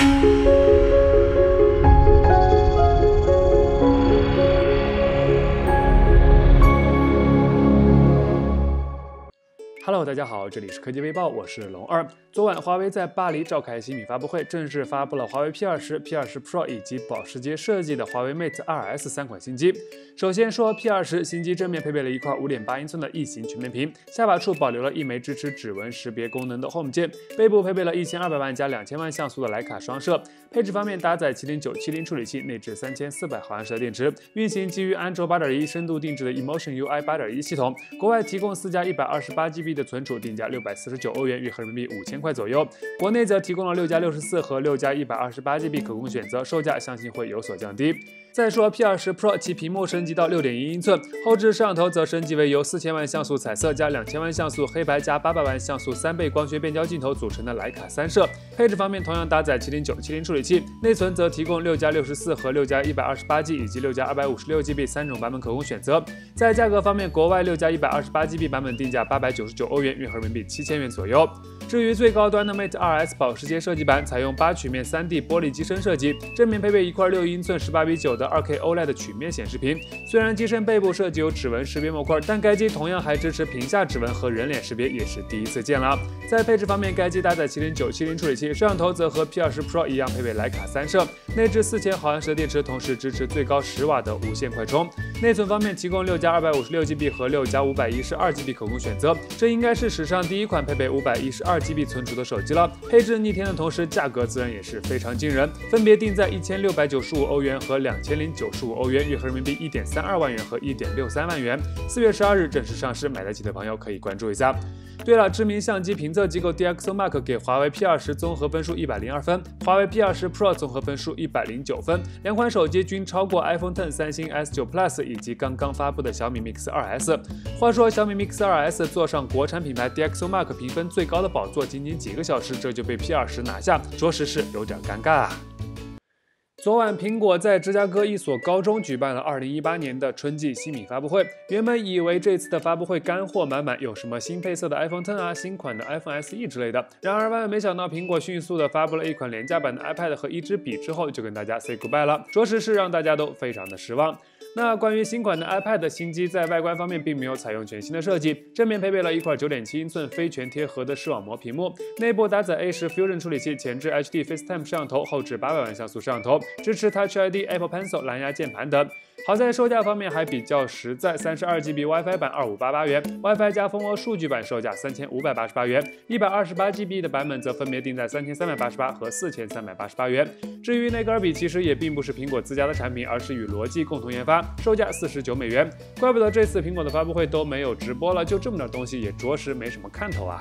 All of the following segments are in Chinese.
Hello， 大家好，这里是科技微报，我是龙二。昨晚，华为在巴黎召开新品发布会，正式发布了华为 P20、P20 Pro 以及保时捷设计的华为 Mate 2S 3款新机。首先说 P20 新机正面配备了一块 5.8 英寸的异形全面屏，下巴处保留了一枚支持指纹识别功能的 Home 键，背部配备了1200万加2000万像素的徕卡双摄。配置方面，搭载麒麟970处理器，内置3400毫安时的电池，运行基于安卓 8.1 深度定制的 Emotion UI 8.1系统。国外提供4加 128GB 的存储，定价649欧元，约合人民币5000块左右。国内则提供了6加64和6加 128GB 可供选择，售价相信会有所降低。再说 P20 Pro， 其屏幕升级到 6.1 英寸，后置摄像头则升级为由4000万像素彩色加2000万像素黑白加800万像素3倍光学变焦镜头组成的徕卡3摄。配置方面，同样搭载麒麟970处理器，内存则提供6加64和6加 128G 以及6加 256GB 3种版本可供选择。在价格方面，国外6加 128GB 版本定价899欧元，约合人民币7000元左右。至于最高端的 Mate 2S 保时捷设计版，采用8曲面 3D 玻璃机身设计，正面配备一块6英寸18:9的2K OLED 曲面显示屏。虽然机身背部设计有指纹识别模块，但该机同样还支持屏下指纹和人脸识别，也是第一次见了。在配置方面，该机搭载麒麟970处理器，摄像头则和 P20 Pro 一样配备徕卡3摄，内置4000毫安时的电池，同时支持最高10瓦的无线快充。内存方面提供6加 256GB 和6加 512GB 可供选择，这应该是史上第一款配备512GB 存储的手机了。配置逆天的同时，价格自然也是非常惊人，分别定在1695欧元和2095欧元，约合人民币1.32万元和1.63万元。4月12日正式上市，买得起的朋友可以关注一下。对了，知名相机评测机构 DxOMark 给华为 P20 综合分数102分，华为 P20 Pro 综合分数109分，两款手机均超过 iPhone X、三星 S9 Plus 以及刚刚发布的小米 Mix 2S。话说小米 Mix 2S 坐上国产品牌 DxOMark 评分最高的宝座，仅几个小时，这就被 P20 拿下，着实是有点尴尬啊。昨晚，苹果在芝加哥一所高中举办了2018年的春季新品发布会。原本以为这次的发布会干货满满，有什么新配色的 iPhone X 啊、新款的 iPhone SE 之类的。然而万万没想到，苹果迅速的发布了一款廉价版的 iPad 和一支笔之后，就跟大家 say goodbye 了，着实是让大家都非常的失望。那关于新款的 iPad 新机，在外观方面并没有采用全新的设计，正面配备了一块 9.7 英寸非全贴合的视网膜屏幕，内部搭载 A10 Fusion 处理器，前置 HD FaceTime 摄像头，后置800万像素摄像头，支持 Touch ID、Apple Pencil、蓝牙键盘等。好在售价方面还比较实在，32GB WiFi 版2588元 ，WiFi 加蜂窝数据版售价3588元，128GB 的版本则分别定在3388和4388元。至于内格尔笔，其实也并不是苹果自家的产品，而是与罗技共同研发，售价49美元。怪不得这次苹果的发布会都没有直播了，就这么点东西也着实没什么看头啊。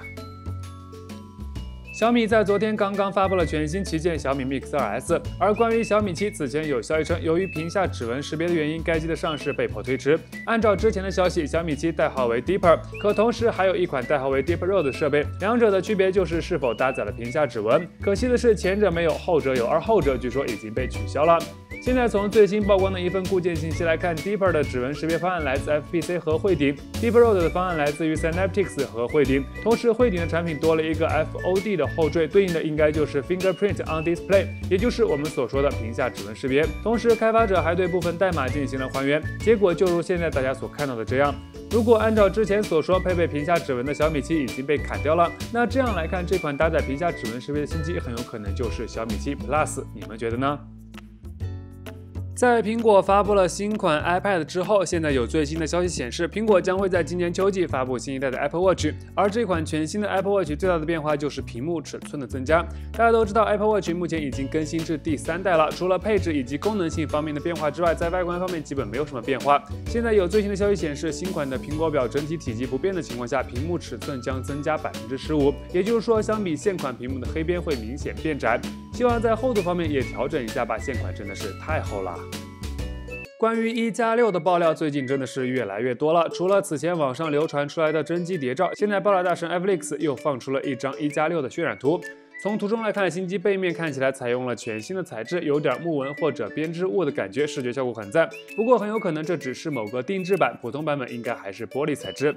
小米在昨天刚刚发布了全新旗舰小米 Mix 2S， 而关于小米7，此前有消息称，由于屏下指纹识别的原因，该机的上市被迫推迟。按照之前的消息，小米7代号为 Deeper， 可同时还有一款代号为 Deeper Road 的设备，两者的区别就是是否搭载了屏下指纹。可惜的是，前者没有，后者有，而后者据说已经被取消了。现在从最新曝光的一份固件信息来看 ，Deeper 的指纹识别方案来自 FPC 和汇顶 ，Deeper Road 的方案来自于 Synaptics 和汇顶。同时，汇顶的产品多了一个 FOD 的后缀，对应的应该就是 Fingerprint on Display， 也就是我们所说的屏下指纹识别。同时，开发者还对部分代码进行了还原，结果就如现在大家所看到的这样。如果按照之前所说，配备屏下指纹的小米7已经被砍掉了，那这样来看，这款搭载屏下指纹识别的新机很有可能就是小米7 Plus， 你们觉得呢？在苹果发布了新款 iPad 之后，现在有最新的消息显示，苹果将会在今年秋季发布新一代的 Apple Watch， 而这款全新的 Apple Watch 最大的变化就是屏幕尺寸的增加。大家都知道 Apple Watch 目前已经更新至第3代了，除了配置以及功能性方面的变化之外，在外观方面基本没有什么变化。现在有最新的消息显示，新款的苹果表整体体积不变的情况下，屏幕尺寸将增加15%，也就是说，相比现款屏幕的黑边会明显变窄。希望在厚度方面也调整一下吧，现款真的是太厚了。关于1+6的爆料，最近真的是越来越多了。除了此前网上流传出来的真机谍照，现在爆料大神 Flix 又放出了一张1+6的渲染图。从图中来看，新机背面看起来采用了全新的材质，有点木纹或者编织物的感觉，视觉效果很赞。不过很有可能这只是某个定制版，普通版本应该还是玻璃材质。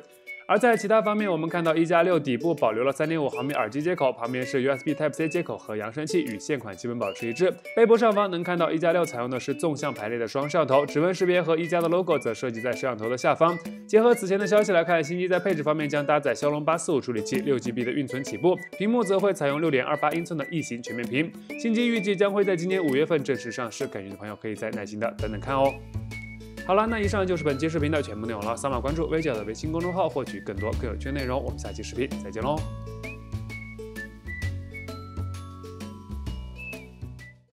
而在其他方面，我们看到1加6底部保留了3.5毫米耳机接口，旁边是 USB Type-C 接口和扬声器，与现款基本保持一致。背部上方能看到1加6采用的是纵向排列的双摄像头，指纹识别和1加的 logo 则设计在摄像头的下方。结合此前的消息来看，新机在配置方面将搭载骁龙845处理器，6GB 的运存起步，屏幕则会采用6.28英寸的异形全面屏。新机预计将会在今年5月份正式上市，感兴趣的朋友可以再耐心的等等看哦。好了，那以上就是本期视频的全部内容了。扫码关注微小的微信公众号，获取更多更有趣的内容。我们下期视频再见喽。